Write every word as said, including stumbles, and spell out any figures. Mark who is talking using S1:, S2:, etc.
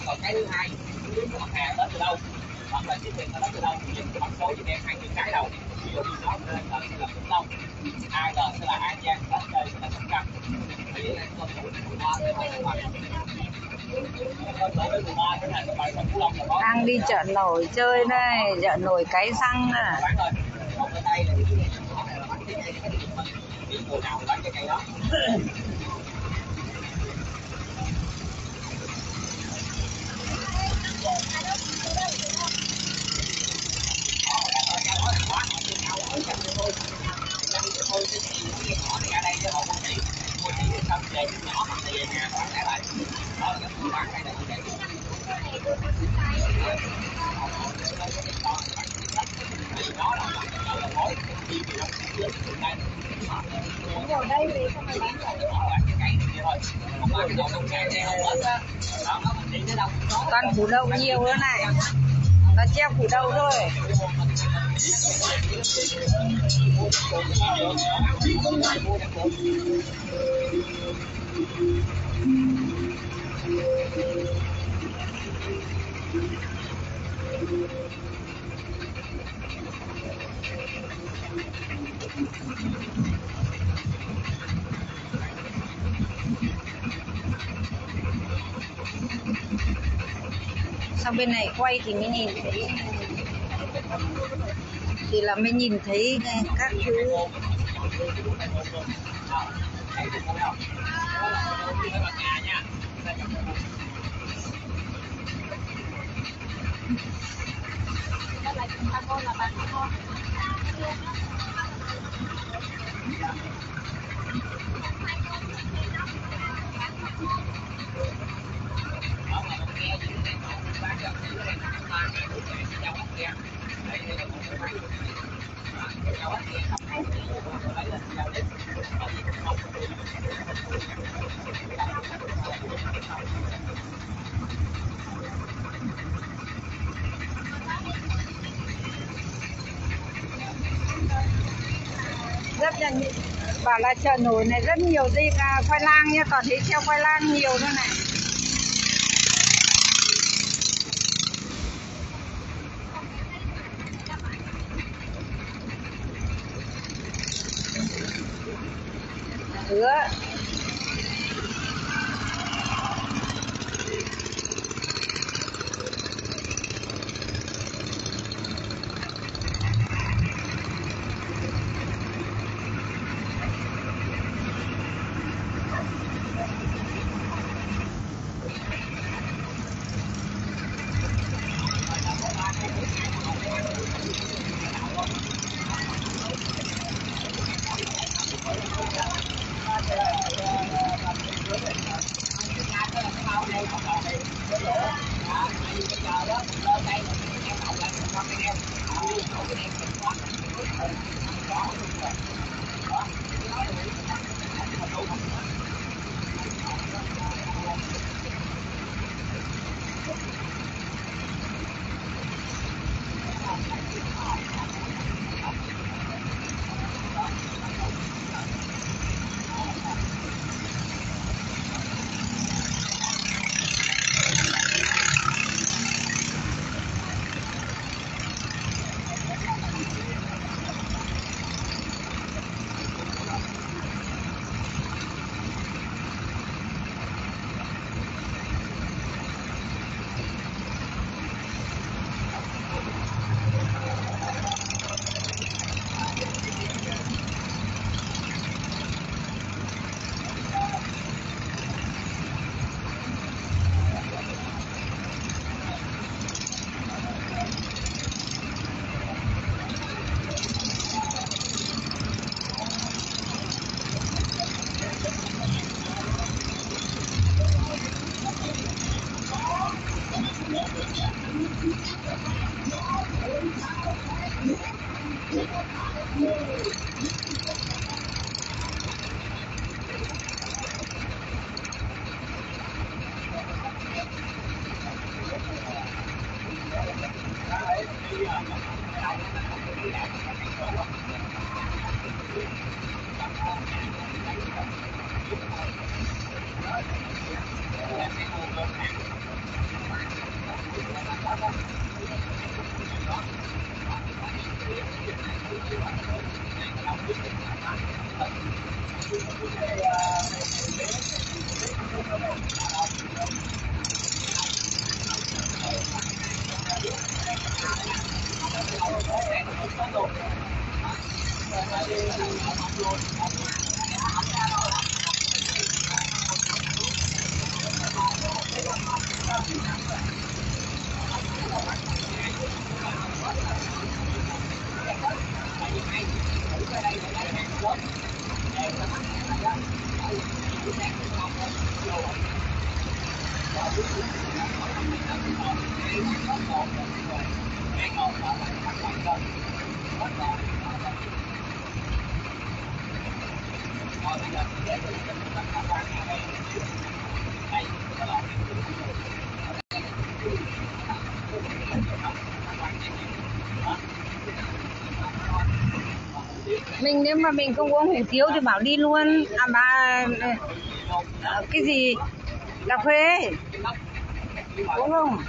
S1: Còn cái thứ hai, cái mặt hàng đến từ đâu, hoặc là chiếc thuyền nó đến từ đâu, thì cái mặt số gì em hai chữ cái đầu. Ví dụ như nó lên là Vĩnh Long, a lờ sẽ là An Giang, ét tê sẽ là Sóc Trăng. Thì con số mười ba sẽ là Sóc Trăng.
S2: Đang đi chợ nổi chơi đây, chợ nổi Cái Răng à. Toàn củ đậu nhiều nữa này, nó treo củ đậu thôi. Sang bên này quay thì mới nhìn thấy, thì là mới nhìn thấy các thứ. Rất là bảo là chợ nổi này rất nhiều dây khoai lang nha, còn thấy treo khoai lang nhiều nữa này. Hứa Mình nếu mà mình không uống hủ tiếu thì bảo đi luôn. À bà ờ, cái gì cà phê uống không?